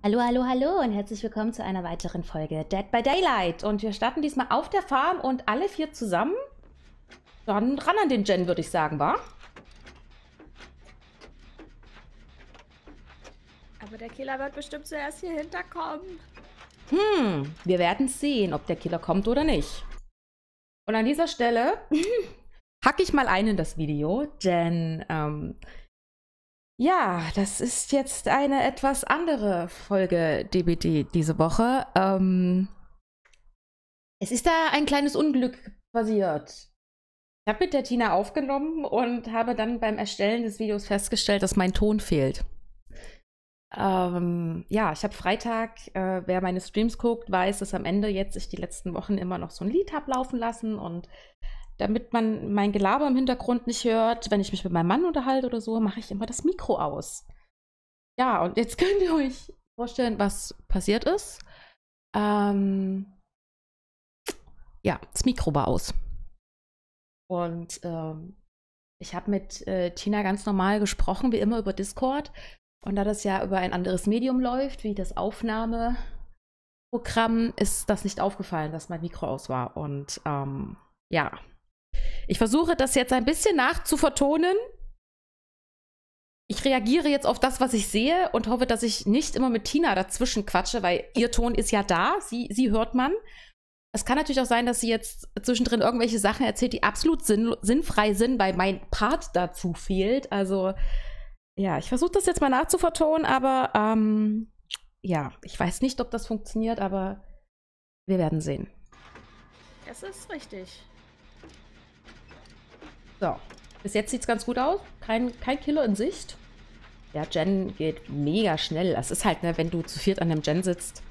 Hallo, hallo, hallo und herzlich willkommen zu einer weiteren Folge Dead by Daylight. Und wir starten diesmal auf der Farm und alle vier zusammen. Dann ran an den Gen, würde ich sagen, wa? Aber der Killer wird bestimmt zuerst hier hinterkommen. Wir werden sehen, ob der Killer kommt oder nicht. Und an dieser Stelle hacke ich mal ein in das Video, denn ja, das ist jetzt eine etwas andere Folge DBD diese Woche. Es ist da ein kleines Unglück passiert. Ich habe mit der Tina aufgenommen und habe dann beim Erstellen des Videos festgestellt, dass mein Ton fehlt. Ja, ich habe Freitag, wer meine Streams guckt, weiß, dass am Ende jetzt ich die letzten Wochen immer noch so ein Lied habe laufen lassen und damit man mein Gelaber im Hintergrund nicht hört, wenn ich mich mit meinem Mann unterhalte oder so, mache ich immer das Mikro aus. Ja, und jetzt könnt ihr euch vorstellen, was passiert ist. Ja, das Mikro war aus. Und ich habe mit Tina ganz normal gesprochen, wie immer über Discord. Und da das ja über ein anderes Medium läuft, wie das Aufnahmeprogramm, ist das nicht aufgefallen, dass mein Mikro aus war. Und ja, ich versuche das jetzt ein bisschen nachzuvertonen. Ich reagiere jetzt auf das, was ich sehe und hoffe, dass ich nicht immer mit Tina dazwischen quatsche, weil ihr Ton ist ja da, sie hört man. Es kann natürlich auch sein, dass sie jetzt zwischendrin irgendwelche Sachen erzählt, die absolut sinnfrei sind, weil mein Part dazu fehlt. Also ja, ich versuche das jetzt mal nachzuvertonen, aber ja, ich weiß nicht, ob das funktioniert, aber wir werden sehen. Das ist richtig. So, bis jetzt sieht es ganz gut aus. Kein Killer in Sicht. Der Gen geht mega schnell. Das ist halt, ne, wenn du zu viert an dem Gen sitzt.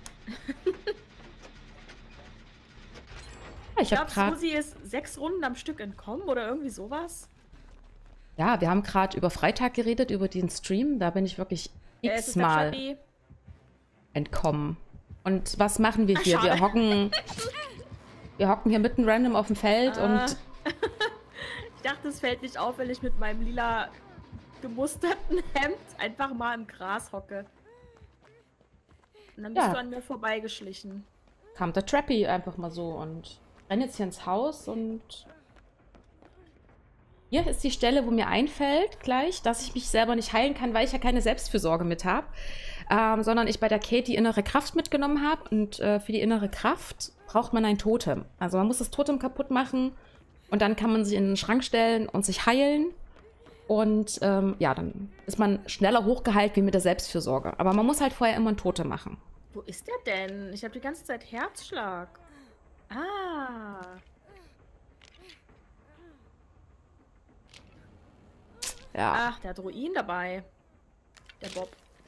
Ich glaube, Susi ist 6 Runden am Stück entkommen oder irgendwie sowas. Ja, wir haben gerade über Freitag geredet, über den Stream. Da bin ich wirklich x-mal entkommen. Und was machen wir hier? Wir hocken hier mitten random auf dem Feld und... Ich dachte, es fällt nicht auf, wenn ich mit meinem lila gemusterten Hemd einfach mal im Gras hocke. Und dann bist du an mir vorbeigeschlichen. Kam der Trappy einfach mal so und renne jetzt hier ins Haus und... Hier ist die Stelle, wo mir einfällt gleich, dass ich mich selber nicht heilen kann, weil ich ja keine Selbstfürsorge mit habe, sondern ich bei der Kate die innere Kraft mitgenommen habe. Und für die innere Kraft braucht man ein Totem. Also man muss das Totem kaputt machen und dann kann man sich in den Schrank stellen und sich heilen. Und ja, dann ist man schneller hochgeheilt wie mit der Selbstfürsorge. Aber man muss halt vorher immer ein Totem machen. Wo ist der denn? Ich habe die ganze Zeit Herzschlag. Ah. Ja. Ach, der hat Ruin dabei. Der Bob.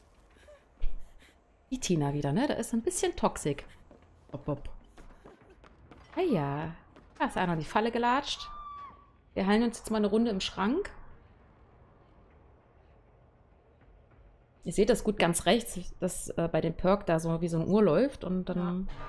Die Tina wieder, ne? Da ist ein bisschen toxisch. Bob. Ah ja. Da ist einer in die Falle gelatscht. Wir heilen uns jetzt mal eine Runde im Schrank. Ihr seht das gut ganz rechts, dass bei dem Perk da so wie so eine Uhr läuft und dann... Ja.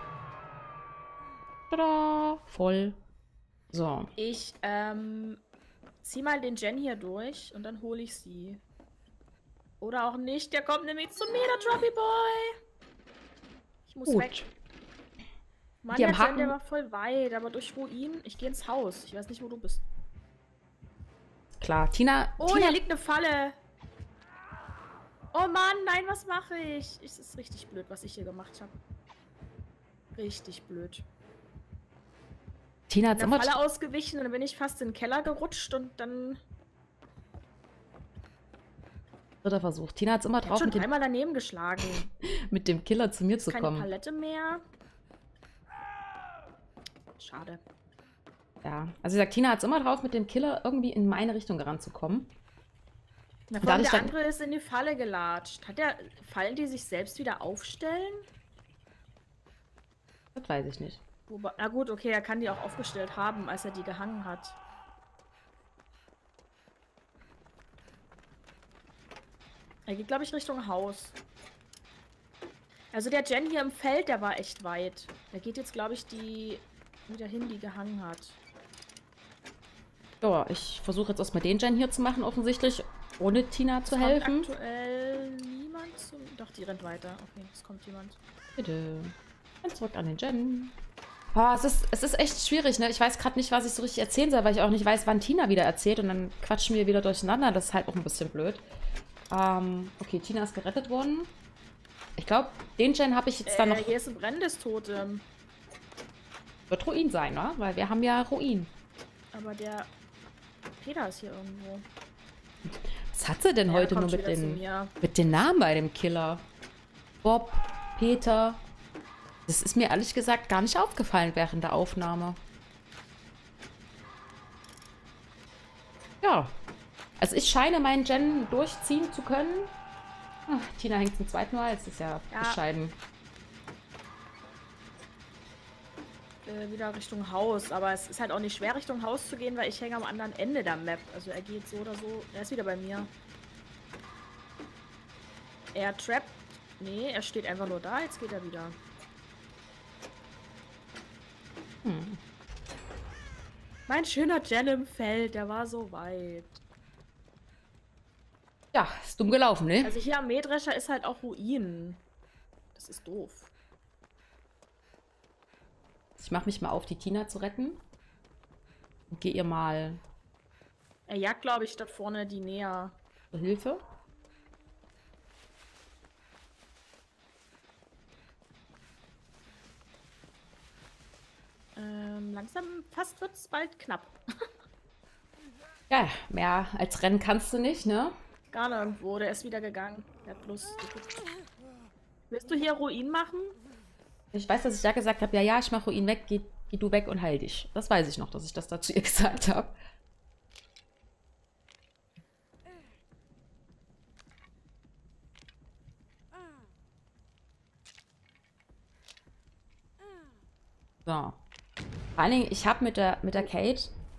Tada! Voll. So. Ich, zieh mal den Gen hier durch und dann hole ich sie. Oder auch nicht. Der kommt nämlich zu mir, der Droppy Boy. Ich muss weg. Mann, der Gen, der war voll weit, aber durch Ruin. Ich gehe ins Haus. Ich weiß nicht, wo du bist. Klar, Tina... Oh, hier liegt eine Falle. Oh Mann, nein, was mache ich? Es ist richtig blöd, was ich hier gemacht habe. Richtig blöd. Tina hat immer Falle ausgewichen und dann bin ich fast in den Keller gerutscht und dann... Dritter Versuch. Tina hat es immer drauf, schon einmal daneben geschlagen. mit dem Killer zu mir zu keine kommen. Keine Palette mehr. Schade. Ja, also ich sag, Tina hat es immer drauf, mit dem Killer irgendwie in meine Richtung ranzukommen. Na, der andere ist in die Falle gelatscht. Hat der Fallen, die sich selbst wieder aufstellen? Das weiß ich nicht. Na gut, okay, er kann die auch aufgestellt haben, als er die gehangen hat. Er geht, glaube ich, Richtung Haus. Also der Gen hier im Feld, der war echt weit. Der geht jetzt, glaube ich, die wieder hin, die gehangen hat. Ja, ich versuche jetzt erstmal den Gen hier zu machen, offensichtlich, ohne Tina zu helfen. Aktuell niemand jemand zum... Doch, die rennt weiter. Okay, es kommt jemand. Bitte. Dann zurück an den Jen. Oh, es ist echt schwierig, ne? Ich weiß gerade nicht, was ich so richtig erzählen soll, weil ich auch nicht weiß, wann Tina wieder erzählt. Und dann quatschen wir wieder durcheinander. Das ist halt auch ein bisschen blöd. Okay, Tina ist gerettet worden. Ich glaube, den Jen habe ich jetzt dann noch... Hier ist ein brennendes Totem. Wird Ruin sein, ne? Weil wir haben ja Ruin. Aber der Peter ist hier irgendwo. Was hat sie denn heute nur mit den Namen bei dem Killer? Bob, Peter. Das ist mir ehrlich gesagt gar nicht aufgefallen während der Aufnahme. Ja. Also ich scheine meinen Gen durchziehen zu können. Ach, Tina hängt zum zweiten Mal. Das ist ja bescheiden. Wieder Richtung Haus. Aber es ist halt auch nicht schwer, Richtung Haus zu gehen, weil ich hänge am anderen Ende der Map. Also er geht so oder so. Er ist wieder bei mir. Er trappt. Nee, er steht einfach nur da. Jetzt geht er wieder. Mein schöner Gen im Feld, der war so weit. Ja, ist dumm gelaufen, ne? Also hier am Mähdrescher ist halt auch Ruin. Das ist doof. Ich mache mich mal auf, die Tina zu retten. Und gehe ihr mal... Er jagt, glaube ich, da vorne die näher. Hilfe. Langsam, fast wird es bald knapp. Ja, mehr als rennen kannst du nicht, ne? Gar nirgendwo, der ist wieder gegangen. Der hat bloß geguckt. Willst du hier Ruin machen? Ich weiß, dass ich ja gesagt habe, ja, ich mache Ruin weg, geh du weg und heil dich. Das weiß ich noch, dass ich das dazu ihr gesagt habe. So. Vor allen Dingen, ich habe mit der Kate...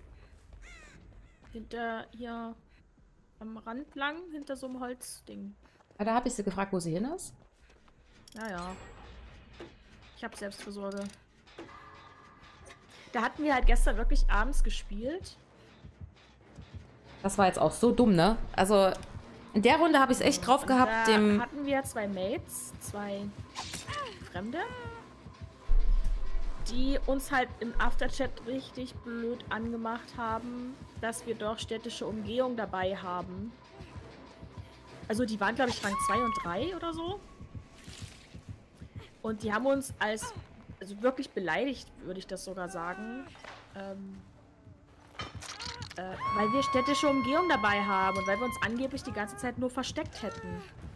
Hinter hier am Rand lang, hinter so einem Holzding. Ja, da habe ich sie gefragt, wo sie hin ist. Ja. Ich habe Selbstversorge. Da hatten wir halt gestern wirklich abends gespielt. Das war jetzt auch so dumm, ne? Also, in der Runde habe ich es echt drauf gehabt, da hatten wir zwei Mates, zwei Fremde, die uns halt im Afterchat richtig blöd angemacht haben, dass wir doch städtische Umgehung dabei haben. Also die waren, glaube ich, Rang 2 und 3 oder so. Und die haben uns also wirklich beleidigt, würde ich das sogar sagen. Weil wir städtische Umgehung dabei haben und weil wir uns angeblich die ganze Zeit nur versteckt hätten.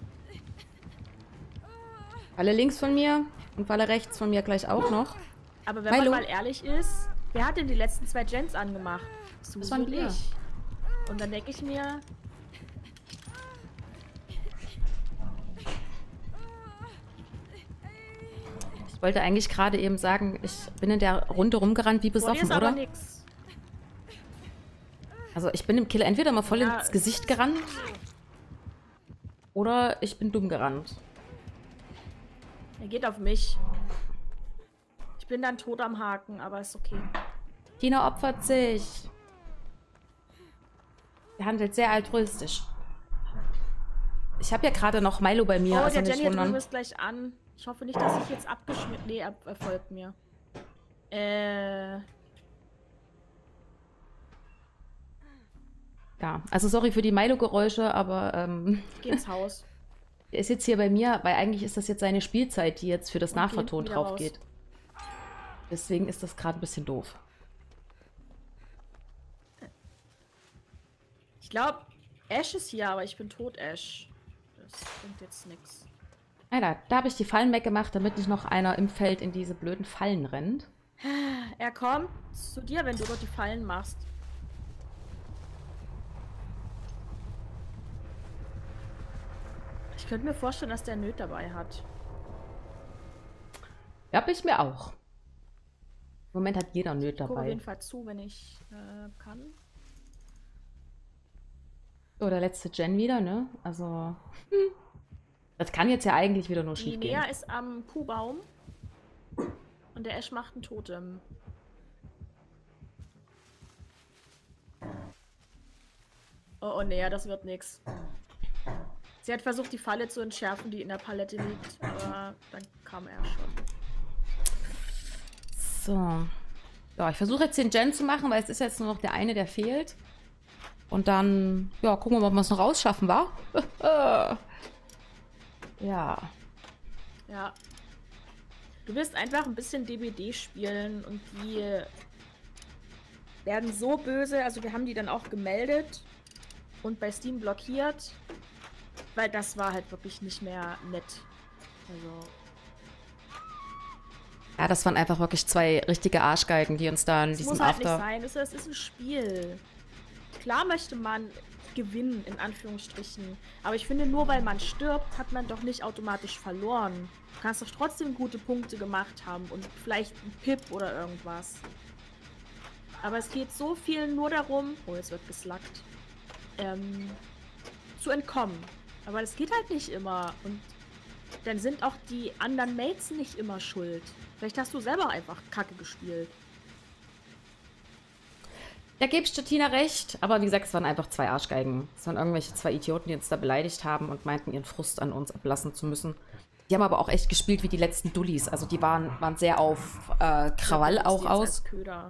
Falle links von mir und Falle rechts von mir gleich auch noch. Aber wenn man mal ehrlich ist, wer hat denn die letzten zwei Gens angemacht? Das waren wir. Und dann denke ich mir... Ich wollte eigentlich gerade eben sagen, ich bin in der Runde rumgerannt wie besoffen, ist aber oder? nix. Also ich bin dem Killer entweder mal voll ins Gesicht gerannt oder ich bin dumm gerannt. Er geht auf mich. Ich bin dann tot am Haken, aber ist okay. Tina opfert sich. Er handelt sehr altruistisch. Ich habe ja gerade noch Milo bei mir. Oh, also der Jenny drüben ist gleich an. Ich hoffe nicht, dass ich jetzt abgeschnitten... Nee, er folgt mir. Ja, also sorry für die Milo-Geräusche, aber... Ich geh ins Haus. Er ist jetzt hier bei mir, weil eigentlich ist das jetzt seine Spielzeit, die jetzt für das Nachverton drauf geht. Deswegen ist das gerade ein bisschen doof. Ich glaube, Ash ist hier, aber ich bin tot, Ash. Das bringt jetzt nichts. Alter, da habe ich die Fallen weggemacht, damit nicht noch einer im Feld in diese blöden Fallen rennt. Er kommt zu dir, wenn du dort die Fallen machst. Ich könnte mir vorstellen, dass der Nöt dabei hat. Ja, ich mir auch. Im Moment hat jeder Nöt dabei. Ich gucke auf jeden Fall zu, wenn ich kann. So, der letzte Gen wieder, ne? Also... Das kann jetzt ja eigentlich wieder nur schief gehen. Die Nea ist am Kuhbaum. Und der Ash macht ein Totem. Oh, Nea, das wird nix. Sie hat versucht, die Falle zu entschärfen, die in der Palette liegt, aber dann kam er schon. So. Ja, ich versuche jetzt den Gen zu machen, weil es ist jetzt nur noch der eine, der fehlt. Und dann, ja, gucken wir mal, ob wir es noch rausschaffen, wa? Ja. Ja. Du wirst einfach ein bisschen DBD spielen und die werden so böse, also wir haben die dann auch gemeldet und bei Steam blockiert, weil das war halt wirklich nicht mehr nett. Also... Ja, das waren einfach wirklich zwei richtige Arschgeigen, die uns da in diesem muss halt After... nicht sein, es ist ein Spiel. Klar möchte man gewinnen, in Anführungsstrichen. Aber ich finde, nur weil man stirbt, hat man doch nicht automatisch verloren. Du kannst doch trotzdem gute Punkte gemacht haben und vielleicht ein Pip oder irgendwas. Aber es geht so viel nur darum... Oh, jetzt wird geslackt. Zu entkommen. Aber das geht halt nicht immer. Und dann sind auch die anderen Mates nicht immer schuld. Vielleicht hast du selber einfach Kacke gespielt. Da gebe ich Tina recht, aber wie gesagt, es waren einfach zwei Arschgeigen. Es waren irgendwelche zwei Idioten, die uns da beleidigt haben und meinten, ihren Frust an uns ablassen zu müssen. Die haben aber auch echt gespielt wie die letzten Dullis. Also die waren sehr auf Krawall auch aus.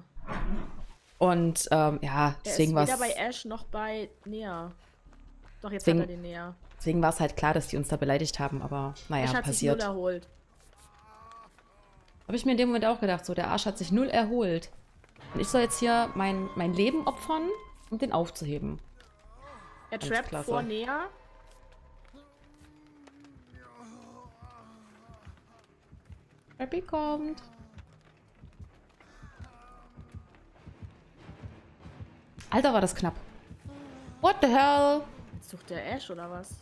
Und ja, deswegen war es... weder bei Ash noch bei Nea. Doch, jetzt hat er den Nea. Deswegen war es halt klar, dass die uns da beleidigt haben, aber naja, Ash hat passiert. sich 0 erholt. Habe ich mir in dem Moment auch gedacht, so, der Arsch hat sich 0 erholt. Und ich soll jetzt hier mein Leben opfern, um den aufzuheben. Er trappt vor Nea. Trappy kommt. Alter, war das knapp. What the hell? Jetzt sucht der Ash oder was?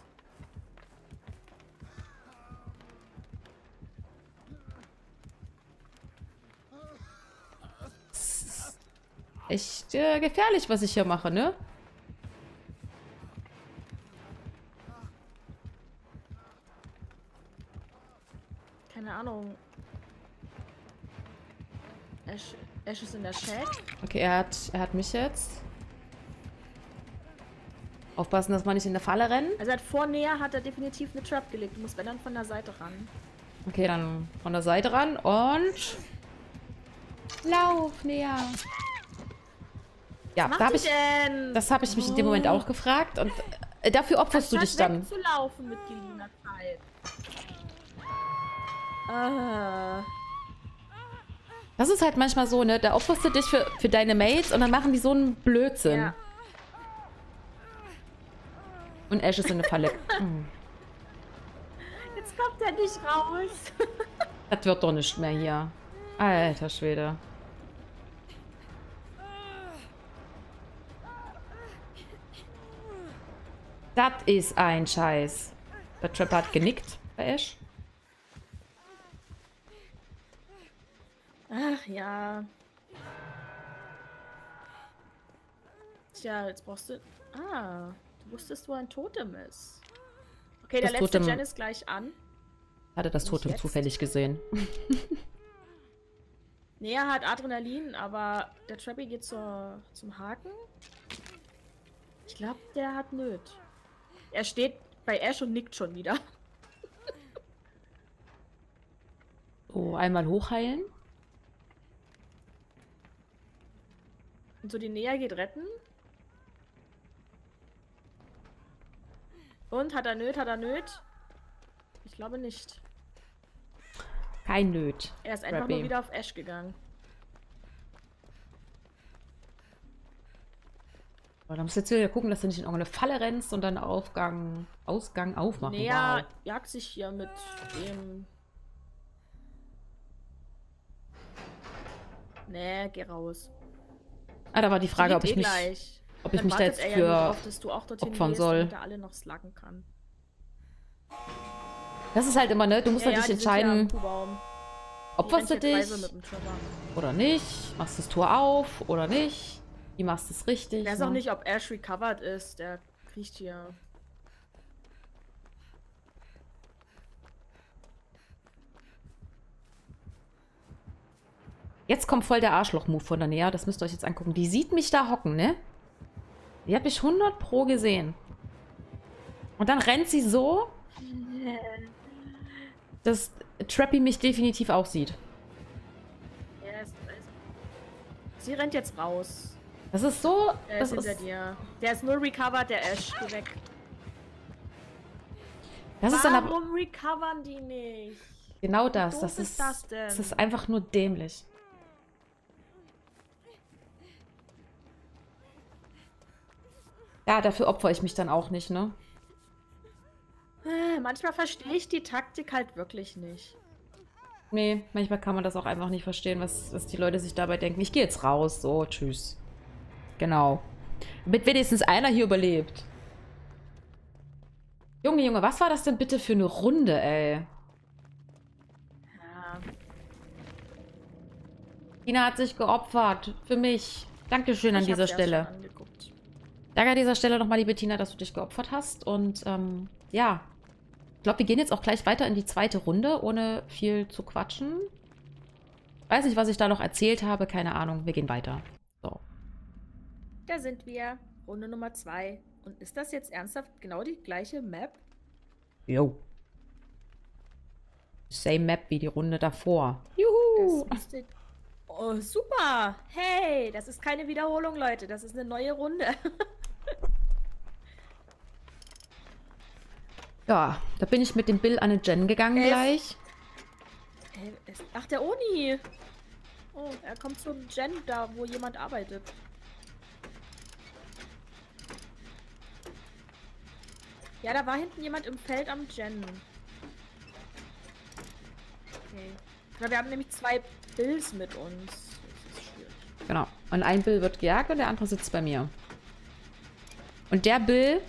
Echt gefährlich, was ich hier mache, ne? Keine Ahnung. Ash ist in der Shack. Okay, er hat mich jetzt. Aufpassen, dass wir nicht in der Falle rennen. Also vor Nea hat er definitiv eine Trap gelegt. Du musst dann von der Seite ran. Okay, dann von der Seite ran und... Lauf, Nea. Ja, das habe ich mich in dem Moment auch gefragt. Und dafür opferst du dich dann. Zu laufen mit geliehener Zeit. Das ist halt manchmal so, ne? Da opferst du dich für deine Mates und dann machen die so einen Blödsinn. Ja. Und Ash ist in der Falle. Jetzt kommt er nicht raus. Das wird doch nicht mehr hier. Alter Schwede. Das ist ein Scheiß. Der Trapper hat genickt bei Ash. Ach ja. Tja, jetzt brauchst du... Ah, du wusstest, wo ein Totem ist. Okay, der letzte Gen ist gleich an. Hatte das Totem zufällig gesehen. Nea hat Adrenalin, aber der Trappy geht zum Haken. Ich glaube, der hat Nöt. Er steht bei Ash und nickt schon wieder. Oh, einmal hochheilen. Und so die Nea geht retten. Und hat er Nöt, hat er Nöt? Ich glaube nicht. Kein Nöt. Er ist einfach nur wieder auf Ash gegangen. Aber dann musst du jetzt wieder gucken, dass du nicht in irgendeine Falle rennst und dann Ausgang aufmachen. Nea jagt sich hier mit dem... Nee, geh raus. Ah, da war die Frage, ob ich mich da jetzt für opfern soll. Damit er alle noch sluggen kann. Das ist halt immer, ne? Du musst halt dich entscheiden, opferst du dich oder nicht? Machst du das Tor auf oder nicht? Wie machst du es richtig? Ich weiß auch nicht, ob Ash recovered ist. Der kriecht hier. Jetzt kommt voll der Arschloch-Move von der Nea. Das müsst ihr euch jetzt angucken. Die sieht mich da hocken, ne? Die hat mich 100 Pro gesehen. Und dann rennt sie so, dass Trappy mich definitiv auch sieht. Sie rennt jetzt raus. Das ist so... Der ist hinter dir. Der ist nur recovered, der Ash. Geh weg. Warum recovern die nicht? Genau das. Das ist einfach nur dämlich. Ja, dafür opfere ich mich dann auch nicht, ne? Manchmal verstehe ich die Taktik halt wirklich nicht. Nee, manchmal kann man das auch einfach nicht verstehen, was die Leute sich dabei denken. Ich gehe jetzt raus, so, tschüss. Genau. Damit wenigstens einer hier überlebt. Junge, Junge, was war das denn bitte für eine Runde, ey? Ja. Tina hat sich geopfert. Für mich. Dankeschön an dieser Stelle. Danke an dieser Stelle nochmal, liebe Tina, dass du dich geopfert hast. Und, ja. Ich glaube, wir gehen jetzt auch gleich weiter in die zweite Runde, ohne viel zu quatschen. Weiß nicht, was ich da noch erzählt habe. Keine Ahnung. Wir gehen weiter. So. Da sind wir. Runde Nummer 2. Und ist das jetzt ernsthaft genau die gleiche Map? Jo. Same Map wie die Runde davor. Juhu! Oh, super! Hey, das ist keine Wiederholung, Leute. Das ist eine neue Runde. Ja, da bin ich mit dem Bill an eine Jen gegangen gleich. Ach, der Oni. Oh, er kommt zum Jen, da wo jemand arbeitet. Ja, da war hinten jemand im Feld am Jen. Okay. Ja, wir haben nämlich 2 Bills mit uns. Das ist schwierig. Genau. Und ein Bill wird gejagt und der andere sitzt bei mir. Und der Bill...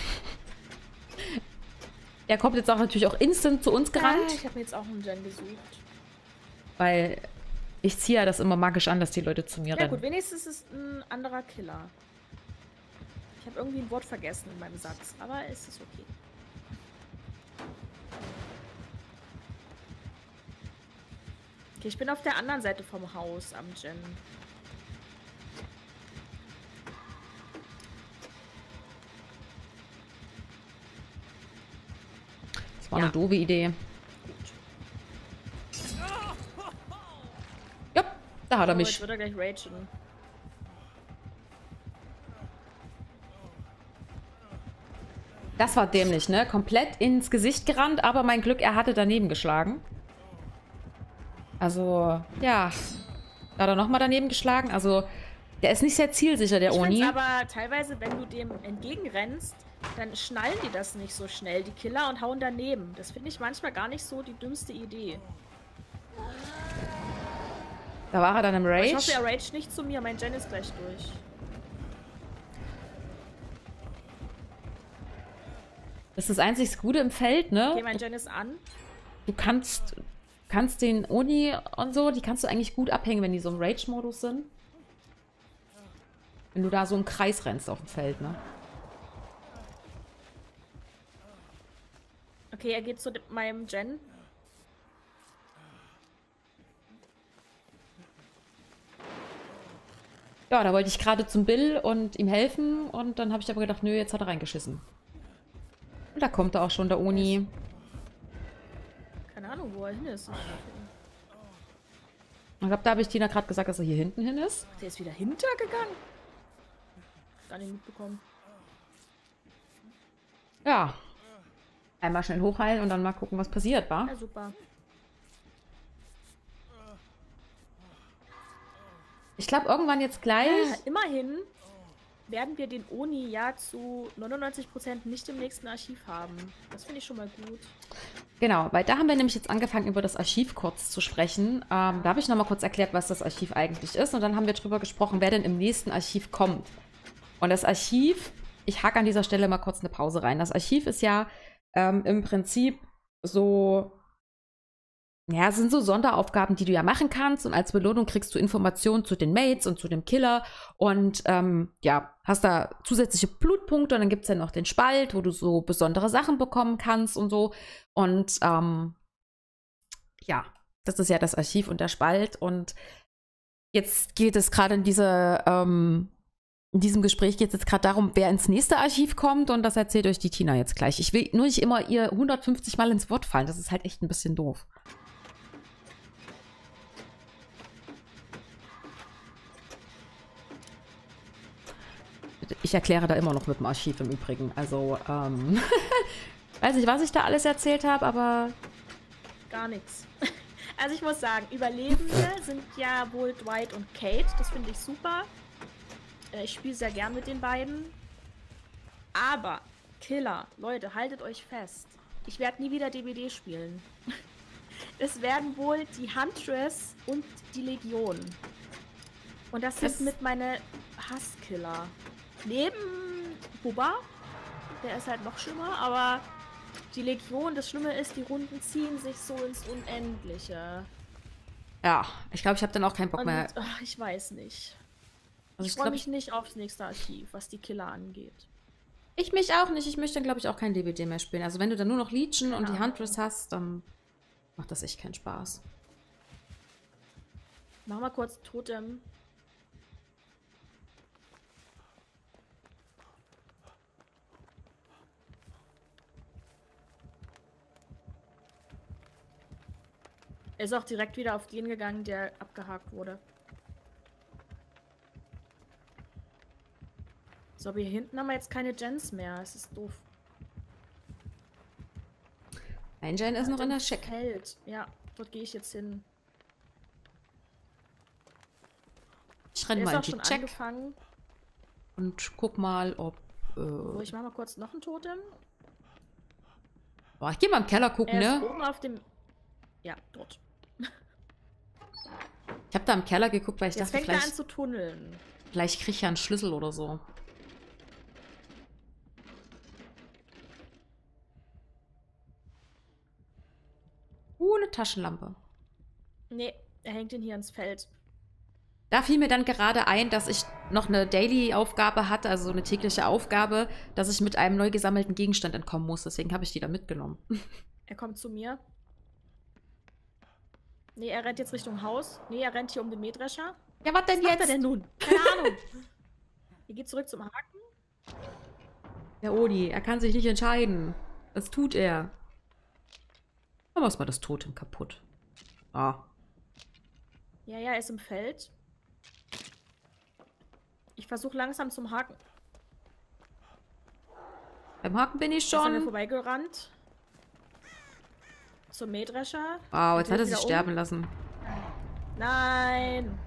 Der kommt jetzt auch natürlich auch instant zu uns gerannt. Ich habe mir jetzt auch einen Jen gesucht. Weil ich ziehe ja das immer magisch an, dass die Leute zu mir rennen. Ja gut, wenigstens ist es ein anderer Killer. Ich habe irgendwie ein Wort vergessen in meinem Satz, aber es ist okay. Okay, ich bin auf der anderen Seite vom Haus am Jen. Das war eine doofe Idee. Ja, da hat er mich. Jetzt wird er gleich ragen. Das war dämlich, ne? Komplett ins Gesicht gerannt, aber mein Glück, er hatte daneben geschlagen. Also, ja. Da hat er nochmal daneben geschlagen. Also, der ist nicht sehr zielsicher, der Oni. Ich find's aber teilweise, wenn du dem entgegenrennst, dann schnallen die das nicht so schnell, die Killer, und hauen daneben. Das finde ich manchmal gar nicht so die dümmste Idee. Da war er dann im Rage. Aber ich hoffe, er raged nicht zu mir. Mein Jen ist gleich durch. Das ist das einzig Gute im Feld, ne? Okay, mein Jen ist an. Du kannst den Oni und so, die kannst du eigentlich gut abhängen, wenn die so im Rage-Modus sind. Wenn du da so im Kreis rennst auf dem Feld, ne? Okay, er geht zu meinem Jen. Ja, da wollte ich gerade zum Bill und ihm helfen und dann habe ich aber gedacht, nö, jetzt hat er reingeschissen. Und da kommt er auch schon, der Oni. Keine Ahnung, wo er hin ist. Ich glaube, da habe ich Tina gerade gesagt, dass er hier hinten hin ist. Der ist wieder hintergegangen. Gar nicht mitbekommen. Ja. Einmal schnell hochheilen und dann mal gucken, was passiert, wa? Ja, super. Ich glaube, irgendwann jetzt gleich... Ja, immerhin werden wir den Oni ja zu 99% nicht im nächsten Archiv haben. Das finde ich schon mal gut. Genau, weil da haben wir nämlich jetzt angefangen, über das Archiv kurz zu sprechen. Da habe ich nochmal kurz erklärt, was das Archiv eigentlich ist. Und dann haben wir drüber gesprochen, wer denn im nächsten Archiv kommt. Und das Archiv, ich hake an dieser Stelle mal kurz eine Pause rein. Das Archiv ist ja im Prinzip so... Ja, es sind so Sonderaufgaben, die du ja machen kannst, und als Belohnung kriegst du Informationen zu den Mates und zu dem Killer und ja, hast da zusätzliche Blutpunkte, und dann gibt es ja noch den Spalt, wo du so besondere Sachen bekommen kannst und so, und ja, das ist ja das Archiv und der Spalt, und jetzt geht es gerade in diese in diesem Gespräch geht es jetzt gerade darum, wer ins nächste Archiv kommt und das erzählt euch die Tina jetzt gleich. Ich will nur nicht immer ihr 150 Mal ins Wort fallen. Das ist halt echt ein bisschen doof. Ich erkläre da immer noch mit dem Archiv im Übrigen. Also, weiß nicht, was ich da alles erzählt habe, aber... Gar nichts. Also ich muss sagen, Überlebende sind ja wohl Dwight und Kate. Das finde ich super. Ich spiele sehr gern mit den beiden. Aber, Killer, Leute, haltet euch fest. Ich werde nie wieder DBD spielen. Es werden wohl die Huntress und die Legion. Und das sind mit meine Hasskiller. Neben Bubba, der ist halt noch schlimmer, aber die Legion, das Schlimme ist, die Runden ziehen sich so ins Unendliche. Ja, ich glaube, ich habe dann auch keinen Bock mehr. Ach, ich weiß nicht. Also ich freue mich nicht aufs nächste Archiv, was die Killer angeht. Ich mich auch nicht. Ich möchte dann, glaube ich, auch kein DBD mehr spielen. Also wenn du dann nur noch Legion und die Huntress hast, dann macht das echt keinen Spaß. Mach mal kurz Totem. Er ist auch direkt wieder auf den gegangen, der abgehakt wurde. So, aber hier hinten haben wir jetzt keine Gens mehr. Es ist doof. Ein Gen ist noch in der Check. Ja, dort gehe ich jetzt hin. Ich renne mal in die Check angefangen. und guck mal, ob... So, ich mache mal kurz noch ein Totem. Boah, ich gehe mal im Keller gucken, er ist ne? oben auf dem... Ja, dort. Ich habe da im Keller geguckt, weil ich jetzt dachte, fängt er an zu tunneln. Vielleicht kriege ich ja einen Schlüssel oder so. Eine Taschenlampe. Nee, er hängt ihn hier ins Feld. Da fiel mir dann gerade ein, dass ich noch eine Daily-Aufgabe hatte, also eine tägliche Aufgabe, dass ich mit einem neu gesammelten Gegenstand entkommen muss. Deswegen habe ich die da mitgenommen. Er kommt zu mir. Nee, er rennt jetzt Richtung Haus. Nee, er rennt hier um den Mähdrescher. Ja, was denn jetzt? Was macht er denn nun? Keine Ahnung. Er geht zurück zum Haken. Der Odi, er kann sich nicht entscheiden. Was tut er? Aber was war das Totem kaputt? Ah. Ja, er ist im Feld. Ich versuche langsam zum Haken. Beim Haken bin ich schon. Ist an mir vorbeigerannt. Zum Mähdrescher. Wow, jetzt hat er sich sterben lassen. Nein.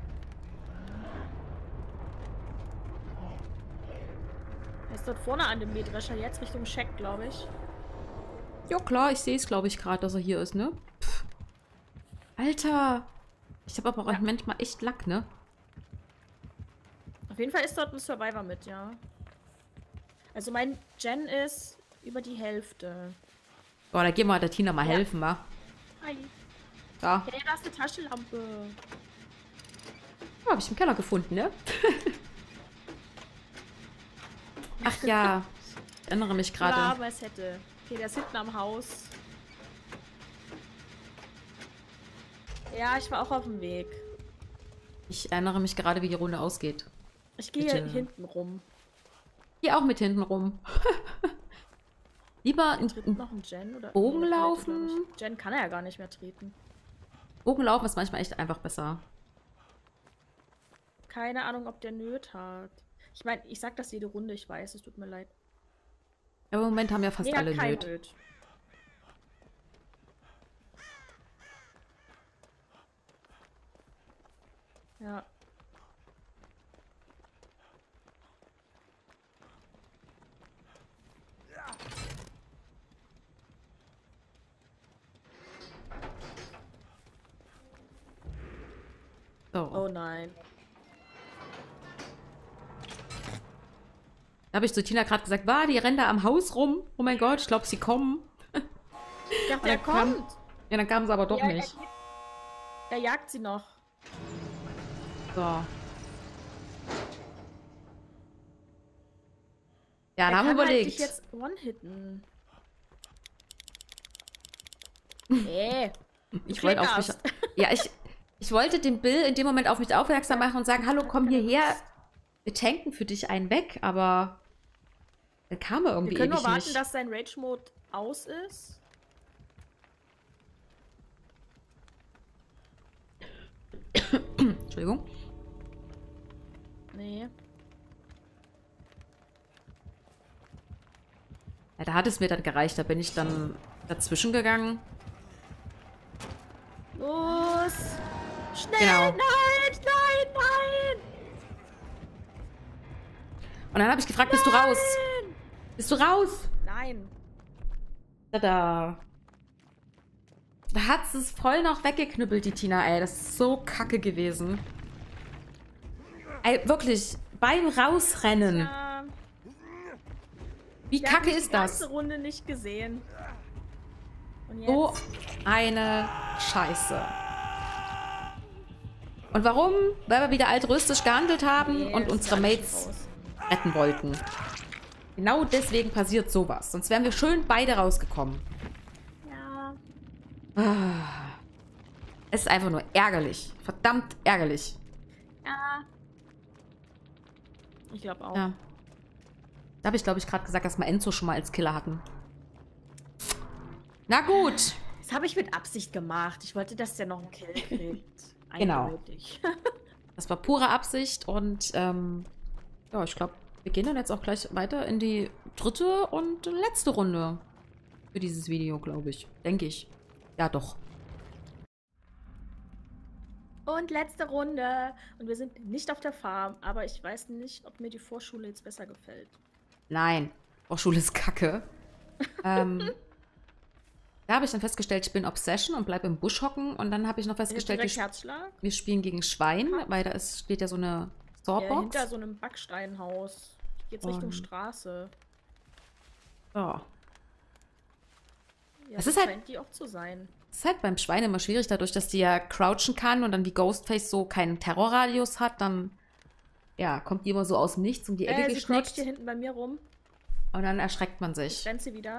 Er ist dort vorne an dem Mähdrescher, jetzt Richtung Scheck, glaube ich. Ja klar, ich sehe es, glaube ich, gerade, dass er hier ist, ne? Pff. Alter. Ich habe aber auch manchmal echt Lack, ne? Auf jeden Fall ist dort ein Survivor mit, ja. Also mein Gen ist über die Hälfte. Boah, da gehen wir der Tina mal helfen, wa? Hi. Da. Hey, da ist eine Taschenlampe. Ja, habe ich im Keller gefunden, ne? Ach ja. Ich erinnere mich gerade. Ja, aber es hätte. Okay, der ist hinten am Haus. Ja, ich war auch auf dem Weg. Ich erinnere mich gerade, wie die Runde ausgeht. Ich gehe hinten rum. Hier auch mit hinten rum. Lieber noch ein Gen oder Bogen laufen. Gen kann er ja gar nicht mehr treten. Bogen laufen ist manchmal echt einfach besser. Keine Ahnung, ob der Nöt hat. Ich meine, ich sag das jede Runde, ich weiß, es tut mir leid. Aber im Moment haben ja fast alle Nöt. Ja. So. Oh nein. Da habe ich zu Tina gerade gesagt, die rennen da am Haus rum. Oh mein Gott, ich glaube, sie kommen. Ich dachte, er kommt. Ja, dann kamen sie aber doch nicht. Er jagt sie noch. So. Ja, da haben wir überlegt. Halt dich jetzt one-hitten. Nee. Ich wollte auf mich. Ja, ich wollte den Bill in dem Moment auf mich aufmerksam machen und sagen, hallo, komm hierher. wir tanken für dich einen weg, aber dann kam er irgendwie Wir können nur ewig warten, nicht. dass sein Rage-Mode aus ist. Entschuldigung. Nee. Ja, da hat es mir dann gereicht. Da bin ich dann dazwischen gegangen. Los! Schnell! Genau. Nein! Nein! Nein! Und dann habe ich gefragt, bist du raus? Bist du raus? Nein! Tada. Da hat es voll noch weggeknüppelt, die Tina, ey. Das ist so kacke gewesen. Ey, wirklich, beim Rausrennen. Ja, Wie kacke ist die das? ganze Runde nicht gesehen. Und jetzt? So eine Scheiße. Und warum? Weil wir wieder altruistisch gehandelt haben Nee, und das unsere ist alles Mates schon raus. retten wollten. Genau deswegen passiert sowas. Sonst wären wir schön beide rausgekommen. Ja. Es ist einfach nur ärgerlich. Verdammt ärgerlich. Ja. Ich glaube auch. Ja. Da habe ich, glaube ich, gerade gesagt, dass wir Enzo schon mal als Killer hatten. Na gut. Das habe ich mit Absicht gemacht. Ich wollte, dass der noch einen Kill kriegt. Genau. Eindeutig. Das war pure Absicht und ja, ich glaube, wir gehen dann jetzt auch gleich weiter in die dritte und letzte Runde für dieses Video, glaube ich. Denke ich. Ja, doch. Und letzte Runde. Und wir sind nicht auf der Farm, aber ich weiß nicht, ob mir die Vorschule jetzt besser gefällt. Nein. Schule ist kacke. Da habe ich dann festgestellt, ich bin Obsession und bleibe im Busch hocken. Und dann habe ich noch festgestellt, Direkt Herzschlag. wir spielen gegen Schwein, weil da steht ja so eine Swordbox. Hinter so einem Backsteinhaus. Geht's Richtung Straße. Ja. Ja, Es ist halt- scheint die auch zu sein. Es ist halt beim Schwein immer schwierig, dadurch, dass die ja crouchen kann und dann wie Ghostface so keinen Terrorradius hat, dann ja, kommt die immer so aus dem Nichts um die Ecke Sie croucht geschnickt hier hinten bei mir rum. und dann erschreckt man Jetzt sich. rennt sie wieder.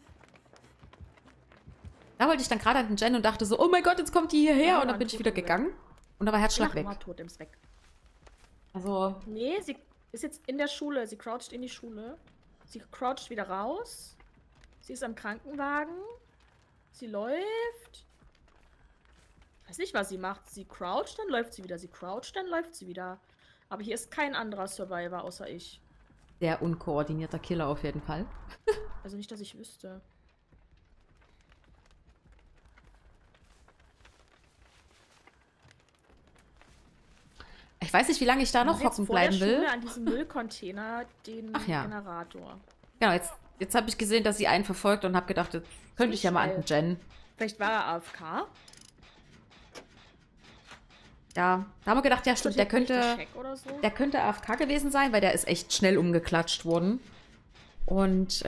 Da wollte ich dann gerade an den Jen und dachte so, oh mein Gott, jetzt kommt die hierher Ja, und dann Mann, bin ich tot wieder im Weg. gegangen und da war Herzschlag Ach, weg. mal tot ins Weg. Also, Nee, sie ist jetzt in der Schule. Sie croucht in die Schule. Sie croucht wieder raus. Sie ist am Krankenwagen. Sie läuft. Ich weiß nicht, was sie macht. Sie croucht, dann läuft sie wieder. Sie croucht, dann läuft sie wieder. Aber hier ist kein anderer Survivor außer ich. sehr unkoordinierter Killer auf jeden Fall. Also nicht, dass ich wüsste. Ich weiß nicht, wie lange ich da noch Also jetzt hocken vor der bleiben will. Schule an diesem Müllcontainer den Ach ja. Generator. Genau, jetzt habe ich gesehen, dass sie einen verfolgt und habe gedacht, jetzt könnte ich ja mal an den Jen. Vielleicht war er AFK. Ja, da haben wir gedacht, ja stimmt, der könnte AFK gewesen sein, weil der ist echt schnell umgeklatscht worden. Und,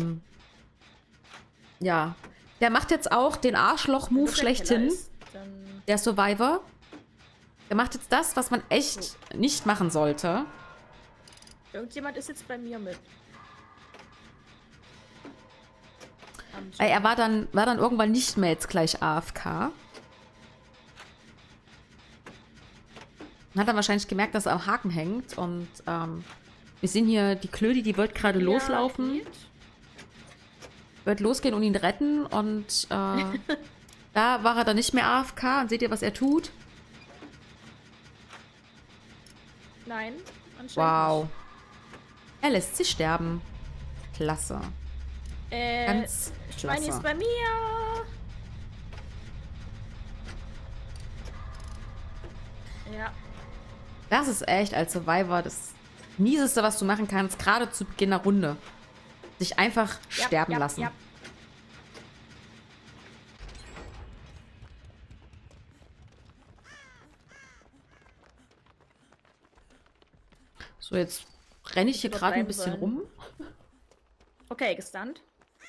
ja. Der macht jetzt auch den Arschloch-Move schlechthin. Der Survivor. Der macht jetzt das, was man echt nicht machen sollte. Irgendjemand ist jetzt bei mir mit. Er war dann irgendwann nicht mehr jetzt gleich AFK. Und hat dann wahrscheinlich gemerkt, dass er am Haken hängt. Und wir sehen hier die Klödi, die wird gerade loslaufen. Wird losgehen und ihn retten. Und da war er dann nicht mehr AFK. Und seht ihr, was er tut? Nein, anscheinend Wow. Er lässt sie sterben. Klasse. nicht. Ganz Schweini klasse. ist bei mir. Ja. Das ist echt als Survivor das Mieseste, was du machen kannst, gerade zu Beginn der Runde. Sich einfach sterben lassen. Ja. So, jetzt renne ich hier Hätte gerade ein übertreiben bisschen sollen. rum. Okay, gestunt.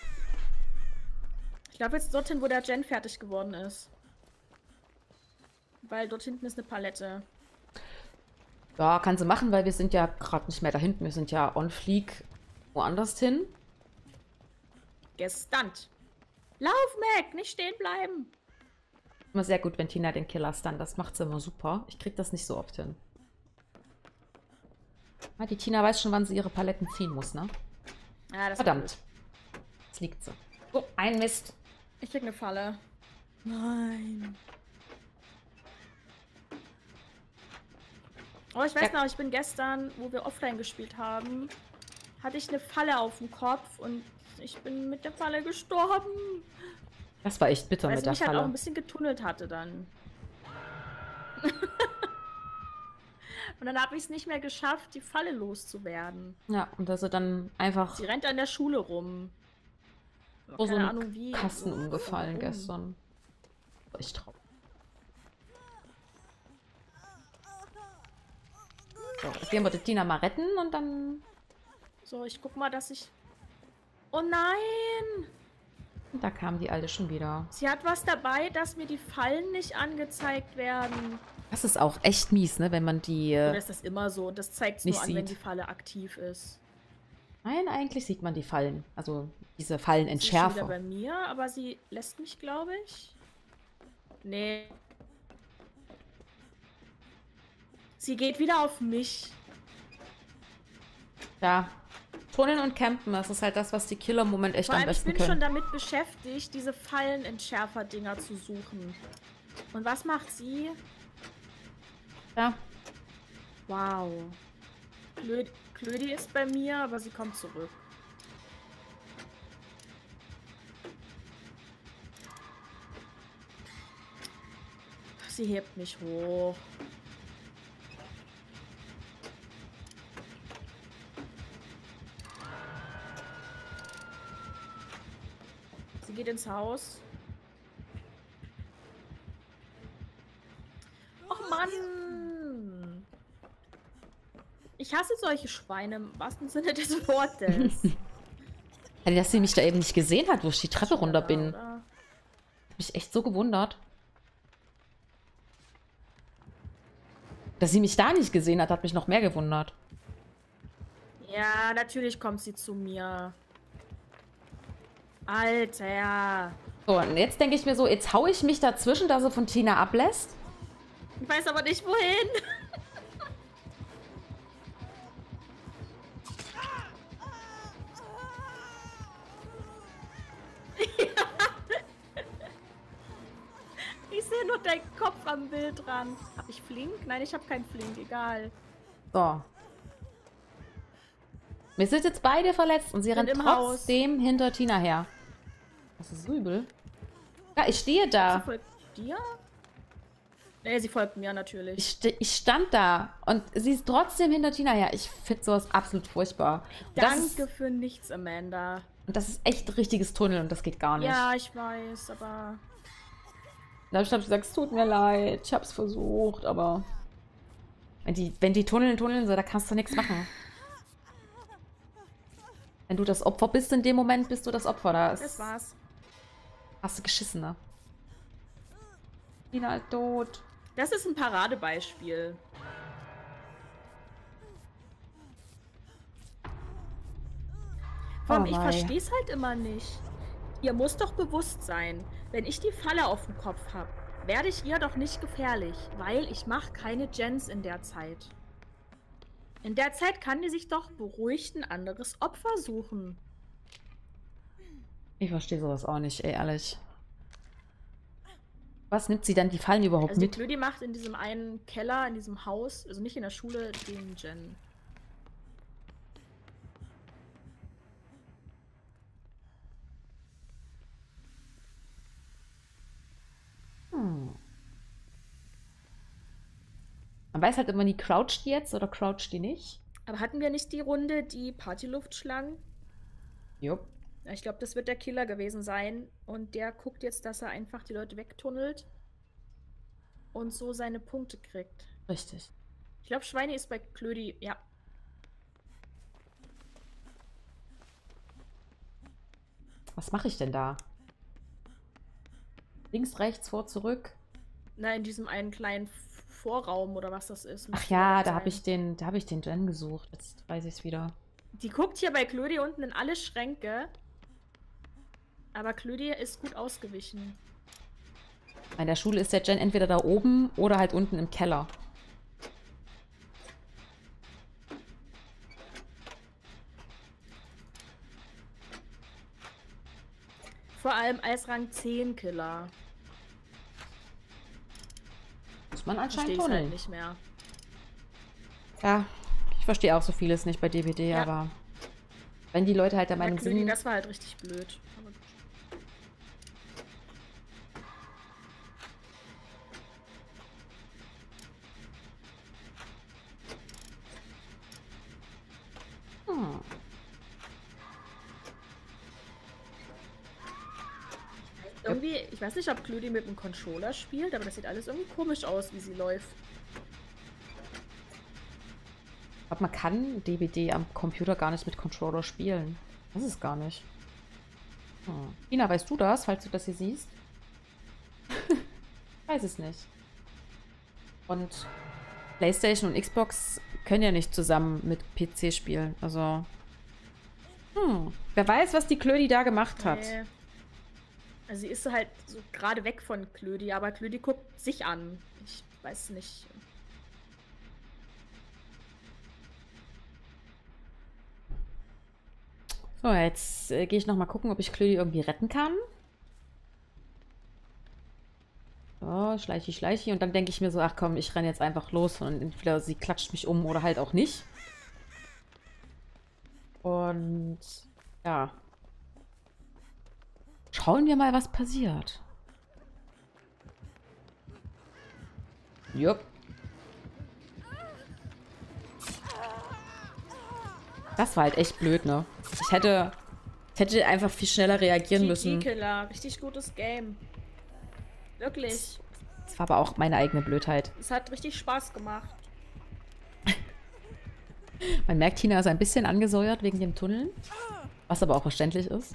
Ich glaube jetzt dorthin, wo der Jen fertig geworden ist. Weil dort hinten ist eine Palette. Ja, kann sie machen, weil wir sind ja gerade nicht mehr da hinten. Wir sind ja on fleek woanders hin. Gestunt. Lauf, Mac! Nicht stehen bleiben! Immer sehr gut, wenn Tina den Killer stun. Das macht sie immer super. Ich krieg das nicht so oft hin. Ah, die Tina weiß schon, wann sie ihre Paletten ziehen muss, ne? Ja, das Verdammt. Jetzt liegt sie. Oh, ein Mist. Ich krieg eine Falle. Nein. Oh, ich weiß noch, ich bin gestern, wo wir offline gespielt haben, hatte ich eine Falle auf dem Kopf und ich bin mit der Falle gestorben. Das war echt bitter weil mit der mich halt Falle. auch ein bisschen getunnelt hatte dann. Und dann habe ich es nicht mehr geschafft, die Falle loszuwerden. Ja, und dass sie dann einfach Sie rennt an der Schule rum. so Keine ein Ahnung wie. Kasten so, umgefallen warum. gestern. War echt traurig. So, jetzt gehen wir die Tina mal retten und dann... So, ich guck mal, dass ich... Oh nein! Und da kam die Alte schon wieder. Sie hat was dabei, dass mir die Fallen nicht angezeigt werden. Das ist auch echt mies, ne, wenn man die... Oder ist das immer so? Das zeigt es nur nicht an, wenn sieht. die Falle aktiv ist. Nein, eigentlich sieht man die Fallen. Also diese Sie ist schon Fallenentschärfer. wieder bei mir, aber sie lässt mich, glaube ich. Nee. Sie geht wieder auf mich. Ja. Tunneln und campen, das ist halt das, was die Killer im Moment echt Vor am allem, ich besten bin schon können. damit beschäftigt, diese Fallenentschärfer-Dinger zu suchen. Und was macht sie? Ja. Wow. Klödi ist bei mir, aber sie kommt zurück. Sie hebt mich hoch. Sie geht ins Haus. Oh Mann! Ich hasse solche Schweine im wahrsten Sinne des Wortes. Also, dass sie mich da eben nicht gesehen hat, wo ich die Treppe runter bin. Oder? Hab mich echt so gewundert. Dass sie mich da nicht gesehen hat, hat mich noch mehr gewundert. Ja, natürlich kommt sie zu mir. Alter. So, und jetzt denke ich mir so, jetzt hau ich mich dazwischen, dass sie von Tina ablässt. Ich weiß aber nicht, wohin. Ich sehe nur deinen Kopf am Bild dran. Hab ich Flink? Nein, ich habe keinen Flink. Egal. So. Wir sind jetzt beide verletzt und sie rennt im trotzdem hinter Tina her. Das ist so übel. Ja, ich stehe Sie da. folgt dir? Nee, sie folgt mir natürlich. Ich stand da und sie ist trotzdem hinter Tina her. Ich finde sowas absolut furchtbar. Danke für nichts, Amanda. Und das ist echt ein richtiges Tunnel und das geht gar nicht. Ja, ich weiß, aber... Da habe ich gesagt, es tut mir leid, ich habe es versucht, aber wenn die tunneln so, da kannst du nichts machen. Wenn du das Opfer bist in dem Moment, bist du das Opfer. Das war's. Hast du geschissen, ne? Tina ist tot. Das ist ein Paradebeispiel. Vor allem, Oh ich mei. verstehe es halt immer nicht. Ihr muss doch bewusst sein, wenn ich die Falle auf dem Kopf habe, werde ich ihr doch nicht gefährlich, weil ich mache keine Gens in der Zeit. In der Zeit kann die sich doch beruhigt ein anderes Opfer suchen. Ich verstehe sowas auch nicht, ey, ehrlich. Was nimmt sie dann die Fallen überhaupt Also die mit? Klödi macht in diesem einen Keller, in diesem Haus, also nicht in der Schule, den Gen. Man weiß halt immer nie, croucht die jetzt oder croucht die nicht. Aber hatten wir nicht die Runde, die Partyluftschlangen? Jupp. Ja, ich glaube, das wird der Killer gewesen sein. Und der guckt jetzt, dass er einfach die Leute wegtunnelt. Und so seine Punkte kriegt. Richtig. Ich glaube, Schweine ist bei Klödi, ja. Was mache ich denn da? Links, rechts, vor, zurück. Na, in diesem einen kleinen Vorraum oder was das ist. Ach ja, da habe ich den Gen gesucht. Jetzt weiß ich es wieder. Die guckt hier bei Klödi unten in alle Schränke. Aber Klödi ist gut ausgewichen. In der Schule ist der Gen entweder da oben oder halt unten im Keller. vor allem als Rang 10 Killer. Muss man anscheinend Versteh's tunneln. halt nicht mehr. Ja, ich verstehe auch so vieles nicht bei DBD, Ja. aber wenn die Leute halt der Meinung Klödi, sind... das war halt richtig blöd. Aber gut. Hm. Irgendwie, ich weiß nicht, ob Klödi mit dem Controller spielt, aber das sieht alles irgendwie komisch aus, wie sie läuft. Aber man kann DBD am Computer gar nicht mit Controller spielen. Das ist gar nicht. Tina, weißt du das, falls du das hier siehst? Weiß es nicht. Und PlayStation und Xbox können ja nicht zusammen mit PC spielen. Also. Wer weiß, was die Klödi da gemacht hat. Nee. Also sie ist so halt so gerade weg von Klödi, aber Klödi guckt sich an. Ich weiß nicht. So, jetzt gehe ich noch mal gucken, ob ich Klödi irgendwie retten kann. So, schleichi, schleichi. Und dann denke ich mir so, ach komm, ich renne jetzt einfach los und entweder sie klatscht mich um oder halt auch nicht. Und ja. Schauen wir mal, was passiert. Jupp. Das war halt echt blöd, ne? Ich hätte einfach viel schneller reagieren müssen. GG-Killer, richtig gutes Game. Wirklich. Das war aber auch meine eigene Blödheit. Es hat richtig Spaß gemacht. Man merkt, Tina ist ein bisschen angesäuert wegen dem Tunneln. Was aber auch verständlich ist.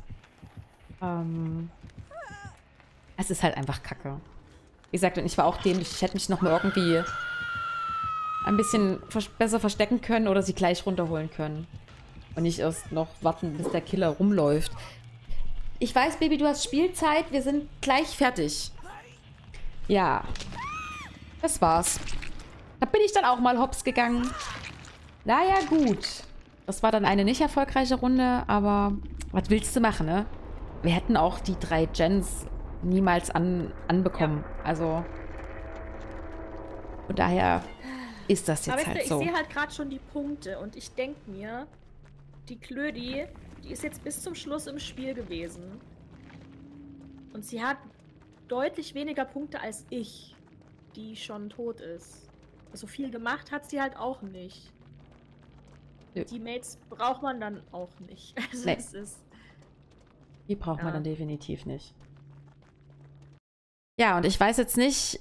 Es ist halt einfach kacke. Wie gesagt, und ich war auch dämlich. Ich hätte mich noch mal irgendwie ein bisschen besser verstecken können oder sie gleich runterholen können. Und nicht erst noch warten, bis der Killer rumläuft. Ich weiß, Baby, du hast Spielzeit. Wir sind gleich fertig. Ja. Das war's. Da bin ich dann auch mal hops gegangen. Naja, gut. Das war dann eine nicht erfolgreiche Runde, aber was willst du machen, ne? Wir hätten auch die 3 Gens niemals anbekommen. Ja. Also, von daher ist das jetzt halt so. Ich sehe halt gerade schon die Punkte und ich denke mir, die Klödi, die ist jetzt bis zum Schluss im Spiel gewesen. Und sie hat deutlich weniger Punkte als ich, die schon tot ist. Also viel gemacht hat sie halt auch nicht. Nö. Die Mates braucht man dann auch nicht. Also nee. es ist... Die braucht man dann definitiv nicht. Ja, und ich weiß jetzt nicht,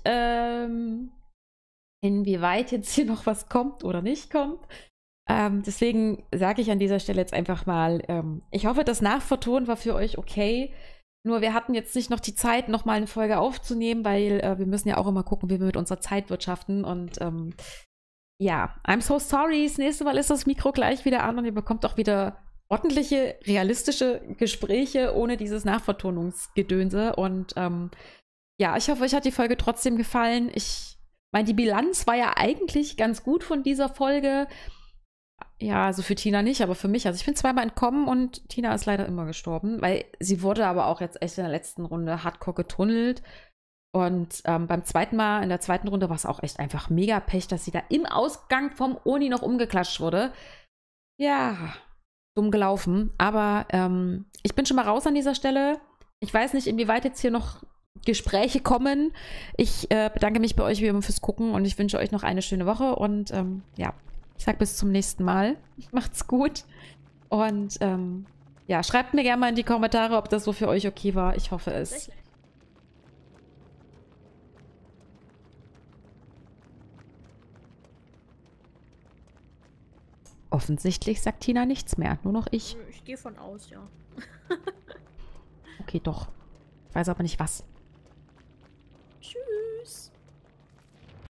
inwieweit jetzt hier noch was kommt oder nicht kommt. Deswegen sage ich an dieser Stelle jetzt einfach mal, ich hoffe, das Nachvertonen war für euch okay. Nur wir hatten jetzt nicht noch die Zeit, noch mal eine Folge aufzunehmen, weil wir müssen ja auch immer gucken, wie wir mit unserer Zeit wirtschaften. Und ja, I'm so sorry. Das nächste Mal ist das Mikro gleich wieder an und ihr bekommt auch wieder ordentliche, realistische Gespräche ohne dieses Nachvertonungsgedönse. Und ja, ich hoffe, euch hat die Folge trotzdem gefallen. Ich meine, die Bilanz war ja eigentlich ganz gut von dieser Folge. Ja, also für Tina nicht, aber für mich. Also ich bin zweimal entkommen und Tina ist leider immer gestorben, weil sie wurde aber auch jetzt echt in der letzten Runde hardcore getunnelt. Und beim zweiten Mal, in der zweiten Runde, war es auch echt einfach mega Pech, dass sie da im Ausgang vom Oni noch umgeklatscht wurde. Ja, dumm gelaufen. Aber ich bin schon mal raus an dieser Stelle. Ich weiß nicht, inwieweit jetzt hier noch Gespräche kommen. Ich bedanke mich bei euch wie immer fürs Gucken und ich wünsche euch noch eine schöne Woche. Und ja, ich sag bis zum nächsten Mal. Macht's gut. Und ja, schreibt mir gerne mal in die Kommentare, ob das so für euch okay war. Ich hoffe es. Offensichtlich sagt Tina nichts mehr. Nur noch ich. Ich gehe von aus, ja. Okay, doch. Ich weiß aber nicht was. Tschüss.